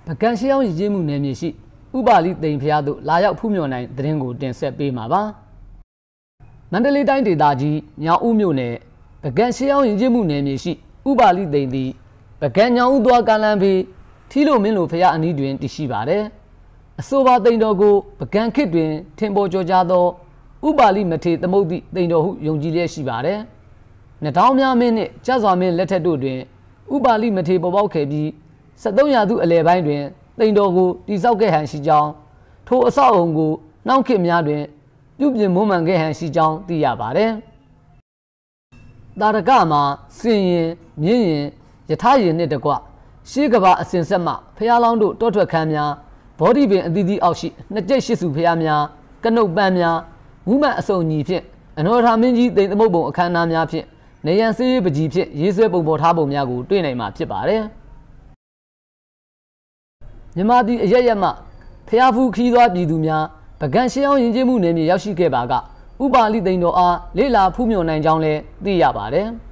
ပကံရှေးအောင်ရည်ကြီးမှုနယ်မြေရှိဥပါလိသိမ်ဖျားသို့လာရောက်ဖူးမြော်နိုင်သတင်းကိုတင်ဆက်ပေးမှာပါမန္တလေးတိုင်းဒေသကြီးညောင်ဦးမြို့နယ်ပကံရှေးအောင်ရည်ကြီးမှုနယ်မြေရှိဥပါလိသိမ်သည်ပကံညောင်ဦးသွားကားလမ်းဘေးထီလိုမင်းလိုဖျားအနီးတွင်တည်ရှိပါတယ်အဆိုပါသိမ်တော်ကိုပကံခေတ်တွင်ထင်ပေါ်ကျော်ကြားသောဥပါလိမထေသမုဒ္ဒိသိမ်တော်ဟုယုံကြည်လျက်ရှိပါတယ်။နှစ်တောင်းများမင်းနှင့်ကျစွာမင်းလက်ထက်တို့တွင်ဥပါလိမထေပေါ်ပေါက်ခဲ့ပြီး73ရာစုအလယ်ပိုင်းတွင်သိမ်တော်ကိုတည်ဆောက်ခဲ့ဟန်ရှိကြောင်းထိုအဆောက်အုံကိုနှောင့်ခေတ်များတွင်ပြုပြင်မွမ်းမံခဲ့ဟန်ရှိကြောင်းသိရပါတယ်။တာရကမှာစင်ရင်မြင်းရင်ယထာရင်နှင့်တကွရှေးကဘာအစဉ်ဆက်မှဖျားလောင်းတို့တောထွက်ခန်းများဘောဓိပင်အသီးသီးအောက်ရှိနှစ်ကျိတ်ရှိစုဖျားများကနုတ်ပန်းများမူးမတ်အစုံညီဖြင့်အနော်ထာမင်းကြီးသိမ်သမုတ်ပုံအခမ်းအနားများဖြင့်နေရန်စေးပကြီးဖြင့်ရေးဆွဲပုံပေါ်ထားပုံများကိုတွေ့နိုင်မှာဖြစ်ပါတယ်မြန်မာပြည်အရရက်မှဖျားဖူးခီးသွားပြည်သူများပကံရှေးအောင်ယဉ်ကျေးမှုနယ်မြေရောက်ရှိခဲ့ပါကဥပါလိသိမ်တော်အားလေးလာဖူးမြော်နိုင်ကြောင်းလည်းသိရပါတယ်